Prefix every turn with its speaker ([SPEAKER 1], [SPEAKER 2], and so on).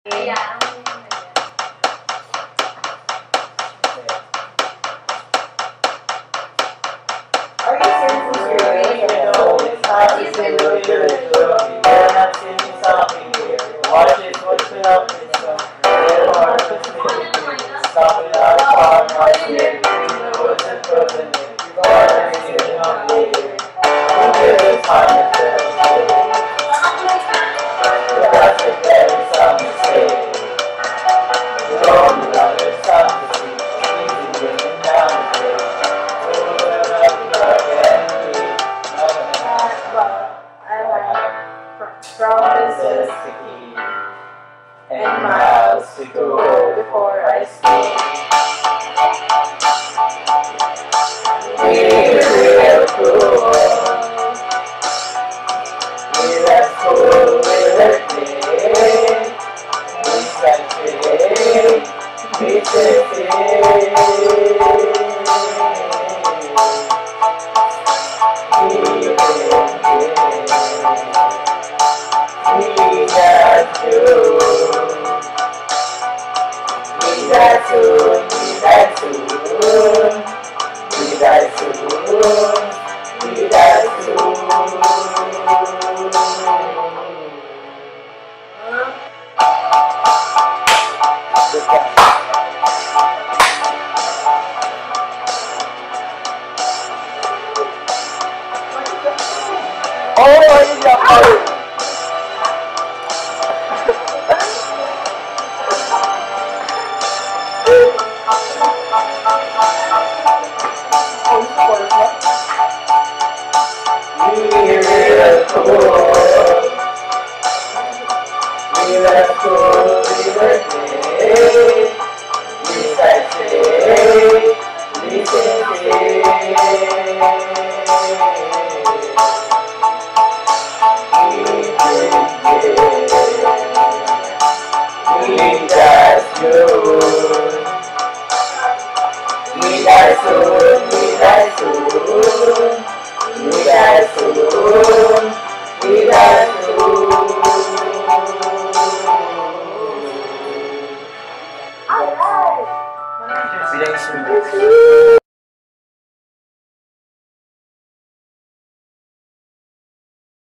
[SPEAKER 1] Yeah.
[SPEAKER 2] Are you seriously serious? You're not seeing something here. Watch it, what's it up? Stop it out, far, watch it. What's it frozen? You're sitting on the air. Who did this time? That's the very some mistake. You're on the other side of the street. Easy getting down the street. Promises to keep and miles to go before I speak. We're real cool. We're that cool, we're that big. We got big, we said big.
[SPEAKER 1] Alright.